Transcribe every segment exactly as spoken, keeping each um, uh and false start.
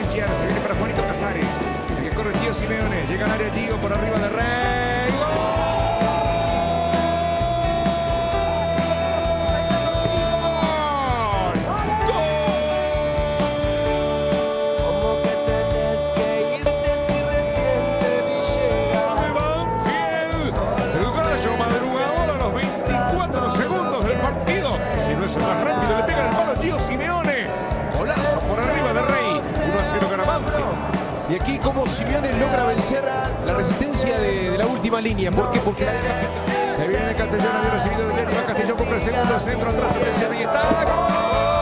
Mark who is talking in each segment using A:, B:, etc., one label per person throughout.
A: Chiara, se viene para Juanito Casares. El que corre Tío Simeone. Llega al área Gio por arriba de Rey. ¡Gol! Madrugador a los veinticuatro segundos del partido. Si no es el más rápido, le pega el palo Tío Simeone. Golazo por arriba de Rey. uno a cero gana Banfield.
B: Y aquí como Simeone logra vencer la resistencia de, de la última línea. ¿Por qué? Porque la deja.
A: Se viene Castellón, había recibido el Jenny. Va Castellón contra el segundo centro. Atrás, atención, y está. ¡Gol!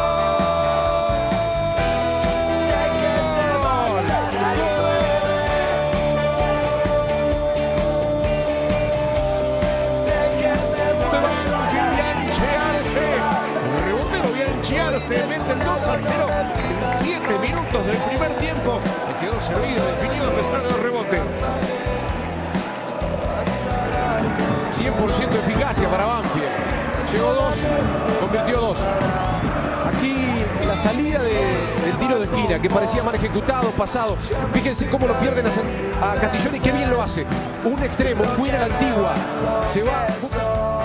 A: Se mete el dos a cero en siete minutos del primer tiempo. Le quedó servido, definido a pesar de los rebotes.
B: cien por ciento eficacia para Banfield. Llegó dos, convirtió dos. Aquí la salida de, del tiro de esquina, que parecía mal ejecutado, pasado. Fíjense cómo lo pierden a, a Castellón y qué bien lo hace. Un extremo, un Queen a la antigua. Se va...